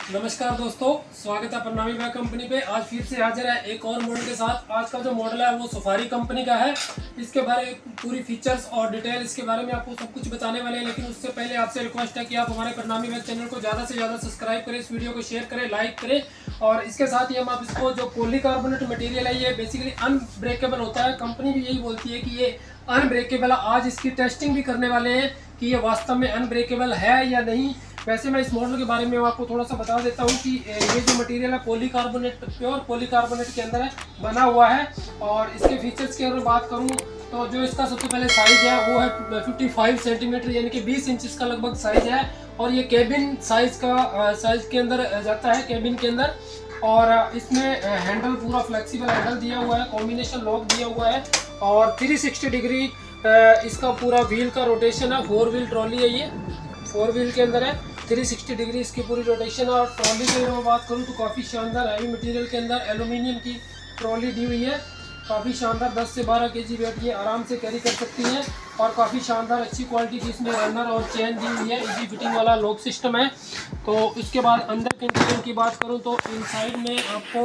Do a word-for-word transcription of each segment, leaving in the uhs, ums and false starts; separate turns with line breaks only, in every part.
नमस्कार दोस्तों, स्वागत है प्रणामी बैग कंपनी पे। आज फिर से हाजिर है एक और मॉडल के साथ। आज का जो मॉडल है वो सफारी कंपनी का है। इसके बारे में पूरी फीचर्स और डिटेल इसके बारे में आपको सब कुछ बताने वाले हैं, लेकिन उससे पहले आपसे रिक्वेस्ट है कि आप हमारे प्रणामी बैग चैनल को ज़्यादा से ज़्यादा सब्सक्राइब करें, इस वीडियो को शेयर करें, लाइक करें। और इसके साथ ही हम आप इसको जो पॉलीकार्बोनेट मटेरियल है ये बेसिकली अनब्रेकेबल होता है। कंपनी भी यही बोलती है कि ये अनब्रेकेबल है। आज इसकी टेस्टिंग भी करने वाले हैं कि ये वास्तव में अनब्रेकेबल है या नहीं। वैसे मैं इस मॉडल के बारे में आपको थोड़ा सा बता देता हूँ कि ये जो मटेरियल है पॉलीकार्बोनेट, प्योर पॉलीकार्बोनेट के अंदर है बना हुआ है। और इसके फीचर्स की अगर बात करूँ तो जो इसका सबसे पहले साइज़ है वो है पचपन सेंटीमीटर, यानी कि बीस इंच का लगभग साइज़ है। और ये केबिन साइज़ का साइज़ के अंदर जाता है, केबिन के अंदर। और इसमें हैंडल पूरा फ्लेक्सिबल हैंडल दिया हुआ है, कॉम्बिनेशन लॉक दिया हुआ है। और तीन सौ साठ डिग्री इसका पूरा व्हील का रोटेशन है। फोर व्हील ट्रॉली है, ये फोर व्हील के अंदर है। तीन सौ साठ डिग्री इसकी पूरी रोटेशन है। और ट्रॉली की अगर मैं बात करूँ तो काफ़ी शानदार हैवी मटेरियल के अंदर एल्यूमिनियम की ट्रॉली दी हुई है। काफ़ी शानदार, दस से बारह केजी वेट ये आराम से कैरी कर सकती है। और काफ़ी शानदार अच्छी क्वालिटी की इसमें रनर और चेन दी हुई है। इजी फिटिंग वाला लॉक सिस्टम है। तो इसके बाद अंदर के इंटीरियर की बात करूं तो इनसाइड में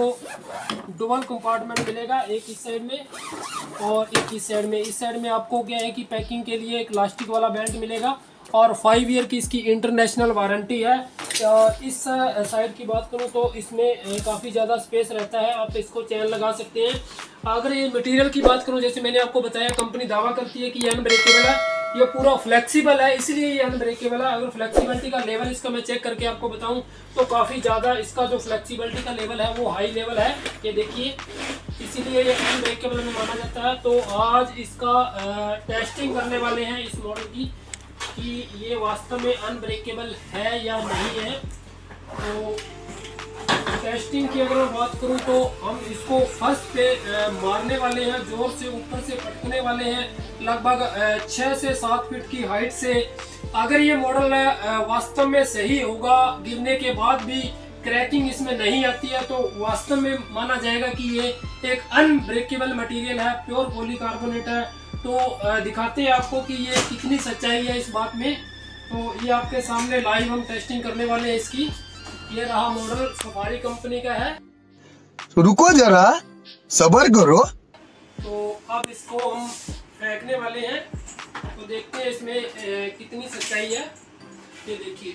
आपको डबल कंपार्टमेंट मिलेगा, एक इस साइड में और एक इस साइड में। इस साइड में आपको क्या है कि पैकिंग के लिए एक प्लास्टिक वाला बेल्ट मिलेगा। और फाइव ईयर की इसकी इंटरनेशनल वारंटी है। और इस साइड की बात करूं तो इसमें काफ़ी ज़्यादा स्पेस रहता है, आप इसको चैन लगा सकते हैं। अगर ये मटेरियल की बात करूं, जैसे मैंने आपको बताया कंपनी दावा करती है कि ये अनब्रेकेबल है, ये पूरा फ्लेक्सिबल है, इसलिए ये अनब्रेकेबल है। अगर फ्लेक्सिबिलिटी का लेवल इसका मैं चेक करके आपको बताऊं तो काफ़ी ज़्यादा इसका जो फ्लेक्सिबिलिटी का लेवल है वो हाई लेवल है, ये देखिए, इसीलिए ये अनब्रेकेबल में माना जाता है। तो आज इसका टेस्टिंग करने वाले हैं इस मॉडल की कि ये वास्तव में अनब्रेकेबल है या नहीं है। तो टेस्टिंग की अगर मैं बात करूं तो हम इसको फर्स्ट पे मारने वाले हैं, जोर से ऊपर से पटकने वाले हैं, लगभग छः से सात फीट की हाइट से। अगर ये मॉडल वास्तव में सही होगा, गिरने के बाद भी क्रैकिंग इसमें नहीं आती है, तो वास्तव में माना जाएगा कि ये एक अनब्रेकेबल मटेरियल है, प्योर पॉलीकार्बोनेट है। तो दिखाते हैं आपको कि ये कितनी सच्चाई है इस बात में। तो ये आपके सामने लाइव हम टेस्टिंग करने वाले हैं इसकी। ये रहा मॉडल, सफारी कंपनी का है।
रुको जरा, सब्र करो।
तो अब इसको हम फेंकने वाले हैं, तो देखते हैं इसमें ए, कितनी सच्चाई है। ये देखिए,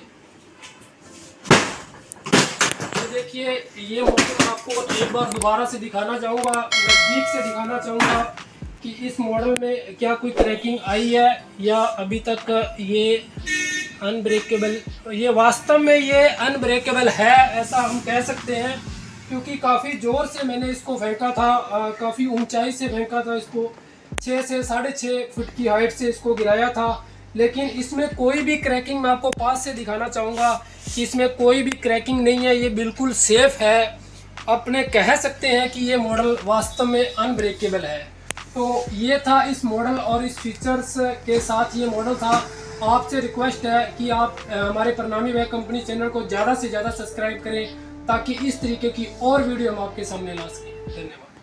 तो देखिए ये मॉडल आपको एक बार दोबारा से दिखाना चाहूँगा, नज़दीक से दिखाना चाहूँगा कि इस मॉडल में क्या कोई क्रैकिंग आई है या अभी तक ये अनब्रेकेबल। ये वास्तव में ये अनब्रेकेबल है, ऐसा हम कह सकते हैं, क्योंकि काफ़ी ज़ोर से मैंने इसको फेंका था, काफ़ी ऊंचाई से फेंका था इसको, छः से साढ़े छः फुट की हाइट से इसको गिराया था। लेकिन इसमें कोई भी क्रैकिंग, मैं आपको पास से दिखाना चाहूँगा कि इसमें कोई भी क्रैकिंग नहीं है, ये बिल्कुल सेफ़ है। अपने कह सकते हैं कि ये मॉडल वास्तव में अनब्रेकेबल है। तो ये था इस मॉडल और इस फीचर्स के साथ ये मॉडल था। आपसे रिक्वेस्ट है कि आप हमारे प्रणामी बैग कंपनी चैनल को ज़्यादा से ज़्यादा सब्सक्राइब करें, ताकि इस तरीके की और वीडियो हम आपके सामने ला सकें। धन्यवाद।